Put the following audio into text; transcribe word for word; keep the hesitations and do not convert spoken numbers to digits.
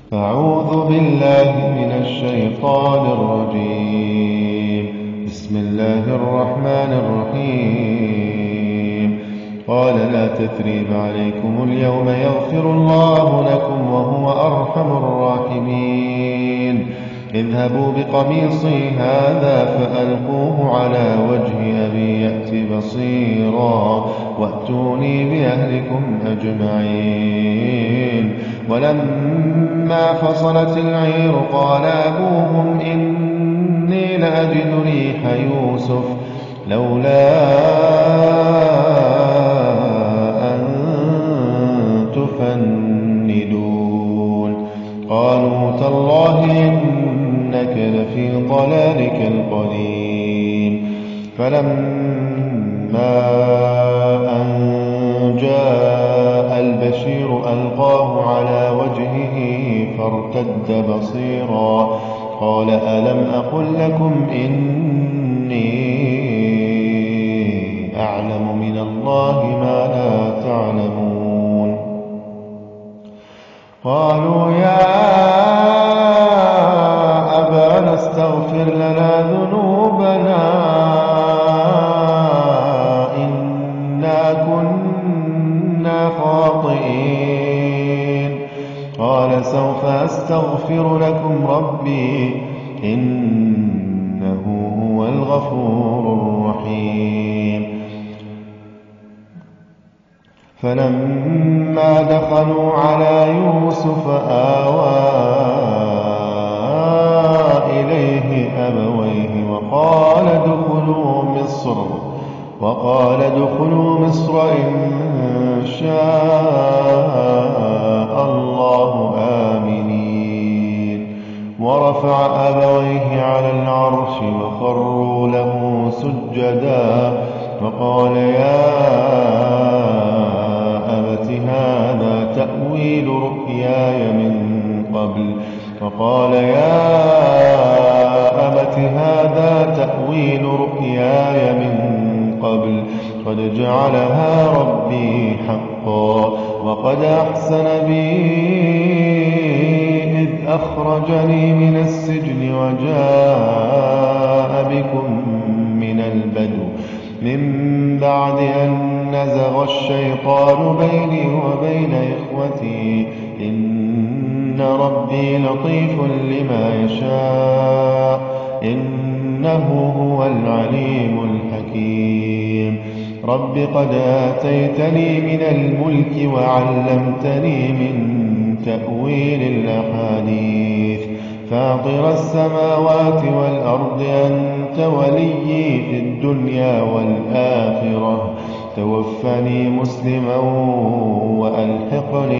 أعوذ بالله من الشيطان الرجيم. بسم الله الرحمن الرحيم. قال لا تثريب عليكم اليوم يغفر الله لكم وهو أرحم الراحمين. اذهبوا بقميصي هذا فألقوه على وجه أبي يأت بصيرا وأتوني بأهلكم أجمعين. ولما فصلت العير قال أبوهم إني لأجد ريح يوسف لولا أن تفندون. قالوا تالله إنك لفي ضلالك القديم. فلما أن جاء البشير ألقاه على وجهه فارتد بصيرا قال ألم أقل لكم إني أعلم من الله ما لا تعلمون. قالوا يا أبانا استغفر لنا ذنوبنا إنا كنا خاطئين. قال سوف أستغفر لكم ربي إنه هو الغفور الرحيم. فلما دخلوا على يوسف آوى إليه أبويه وقال ادخلوا مصر وقال ادخلوا مصر إن شاء الله آمنين. ورفع أبويه على العرش وخروا له سجدا وقال يا أبت هذا تأويل رؤياي من قبل وقال يا أبت هذا تأويل رؤياي من قبل قد جعلها ربي حقا وقد أحسن بي إذ أخرجني من السجن وجاء بكم من البدو من بعد أن نزغ الشيطان بيني وبين إخوتي إن ربي لطيف لما يشاء إنه هو العليم الحكيم. رب قد آتيتني من الملك وعلمتني من تأويل الأحاديث فاطر السماوات والأرض أنت وليي في الدنيا والآخرة توفني مسلما وألحقني